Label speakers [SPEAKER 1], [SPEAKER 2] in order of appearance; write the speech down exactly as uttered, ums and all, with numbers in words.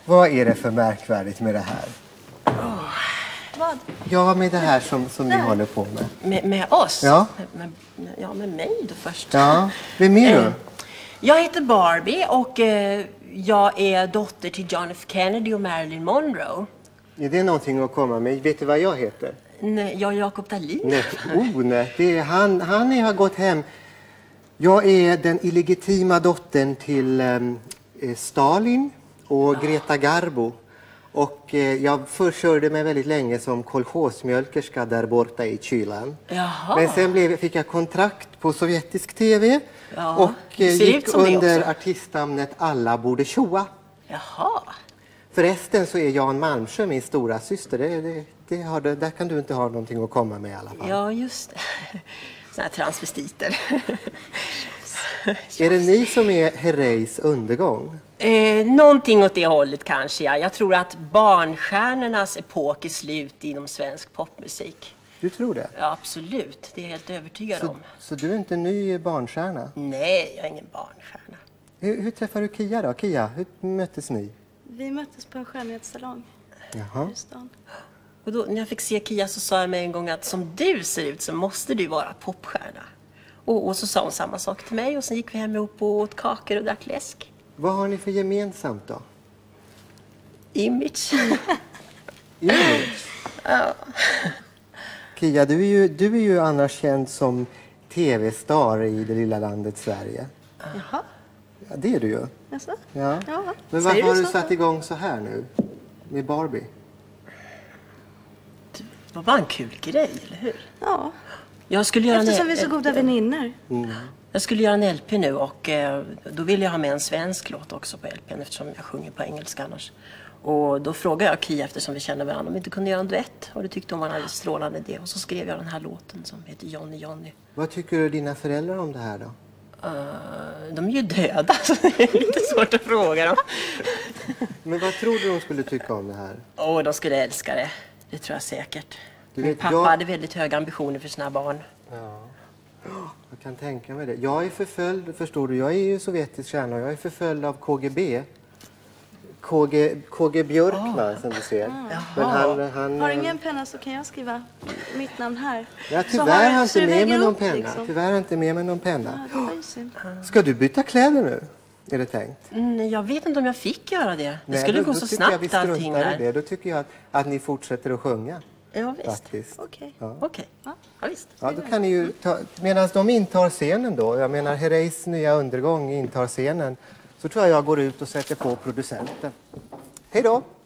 [SPEAKER 1] Vad är det för märkvärdigt med det här?
[SPEAKER 2] Oh. Vad?
[SPEAKER 1] Ja, med det här som, som ni håller på med.
[SPEAKER 2] Med, med oss?
[SPEAKER 1] Ja.
[SPEAKER 2] Med, med, ja, med mig då först.
[SPEAKER 1] Ja, vem är du?
[SPEAKER 2] Eh, jag heter Barbie och eh, jag är dotter till John F. Kennedy och Marilyn Monroe.
[SPEAKER 1] Är det någonting att komma med? Vet du vad jag heter?
[SPEAKER 2] Nej, jag är Jakob Dahlin.
[SPEAKER 1] Nej, oh, nej. Det är, han, han är, har gått hem. Jag är den illegitima dottern till um, Stalin och oh. Greta Garbo. Och eh, jag försörjde mig väldigt länge som kolchosmjölkerska där borta i kylan.
[SPEAKER 2] Jaha.
[SPEAKER 1] Men sen blev, fick jag kontrakt på sovjetisk tv
[SPEAKER 2] ja.
[SPEAKER 1] och eh, gick under artistnamnet Alla borde tjoa.
[SPEAKER 2] Jaha.
[SPEAKER 1] Förresten så är Jan Malmsjö min stora syster. Det, det, det har, det, där kan du inte ha någonting att komma med i alla fall.
[SPEAKER 2] Ja, just det. Såna här transvestiter.
[SPEAKER 1] Är det ni som är Herreys undergång?
[SPEAKER 2] Eh, någonting åt det hållet kanske, ja. Jag tror att barnstjärnornas epok är slut inom svensk popmusik.
[SPEAKER 1] Du tror det?
[SPEAKER 2] Ja, absolut. Det är jag helt övertygad
[SPEAKER 1] så,
[SPEAKER 2] om.
[SPEAKER 1] Så du är inte ny barnstjärna?
[SPEAKER 2] Nej, jag är ingen barnstjärna.
[SPEAKER 1] Hur, hur träffade du Kia då? Kia, hur möttes ni?
[SPEAKER 3] Vi möttes på en skönhetssalong.
[SPEAKER 1] Jaha.
[SPEAKER 2] Och då, när jag fick se Kia så sa jag mig en gång att som du ser ut så måste du vara popstjärna. Och, och så sa hon samma sak till mig och sen gick vi hem ihop och åt kakor och drack läsk.
[SPEAKER 1] Vad har ni för gemensamt då?
[SPEAKER 2] Image.
[SPEAKER 1] Image?
[SPEAKER 2] Ja.
[SPEAKER 1] Kia, du är, ju, du är ju annars känd som tv-star i det lilla landet Sverige.
[SPEAKER 3] Jaha.
[SPEAKER 1] Ja, det är du ju.
[SPEAKER 3] Jaså?
[SPEAKER 1] Ja.
[SPEAKER 3] Ja.
[SPEAKER 1] Men varför har du satt igång så här nu? Med Barbie?
[SPEAKER 2] Det var bara en kul grej, eller hur?
[SPEAKER 3] Ja.
[SPEAKER 2] Jag skulle göra
[SPEAKER 3] Eftersom
[SPEAKER 2] en,
[SPEAKER 3] vi är så goda väninnor.
[SPEAKER 1] Mm.
[SPEAKER 2] Jag skulle göra en L P nu och eh, då ville jag ha med en svensk låt också på L P:n eftersom jag sjunger på engelska annars. Och då frågade jag Kia eftersom vi känner varandra om vi inte kunde göra en duett. Och det tyckte hon var en alldeles strålande idé. Och så skrev jag den här låten som heter Johnny Johnny.
[SPEAKER 1] Vad tycker dina föräldrar om det här då?
[SPEAKER 2] Uh, de är ju döda så det är lite svårt att fråga dem.
[SPEAKER 1] Men vad tror du de skulle tycka om det här?
[SPEAKER 2] Åh, oh, de skulle älska det. Det tror jag säkert.
[SPEAKER 1] Du
[SPEAKER 2] Min
[SPEAKER 1] vet,
[SPEAKER 2] pappa
[SPEAKER 1] jag...
[SPEAKER 2] hade väldigt höga ambitioner för sina barn.
[SPEAKER 1] Ja. Jag kan tänka mig det. Jag är förföljd, förstår du, jag är ju sovjetisk kärna och jag är förföljd av K G B. K G, K G Björkman oh. som du ser.
[SPEAKER 3] Mm.
[SPEAKER 1] Men han, han,
[SPEAKER 3] har du ingen penna så kan jag skriva mitt namn här.
[SPEAKER 1] Ja, tyvärr har jag inte med mig någon
[SPEAKER 3] upp,
[SPEAKER 1] penna.
[SPEAKER 3] Liksom.
[SPEAKER 1] Tyvärr har jag inte med mig någon penna.
[SPEAKER 3] Ja, det var ju synd.
[SPEAKER 1] Ska du byta kläder nu? Är det tänkt?
[SPEAKER 2] Mm, jag vet inte om jag fick göra det. Det
[SPEAKER 1] Nej,
[SPEAKER 2] skulle
[SPEAKER 1] då,
[SPEAKER 2] gå
[SPEAKER 1] då
[SPEAKER 2] så
[SPEAKER 1] snabbt
[SPEAKER 2] snabbt allting där.
[SPEAKER 1] Det. Då tycker jag att, att ni fortsätter att sjunga.
[SPEAKER 2] Ja, visst.
[SPEAKER 1] Faktiskt.
[SPEAKER 3] Okej.
[SPEAKER 1] Ja.
[SPEAKER 2] Okej. Ja, visst.
[SPEAKER 1] Ja, då kan ni ju ta, medan de intar scenen då, jag menar Herreys nya undergång intar scenen, så tror jag jag går ut och sätter på producenten. Hej då!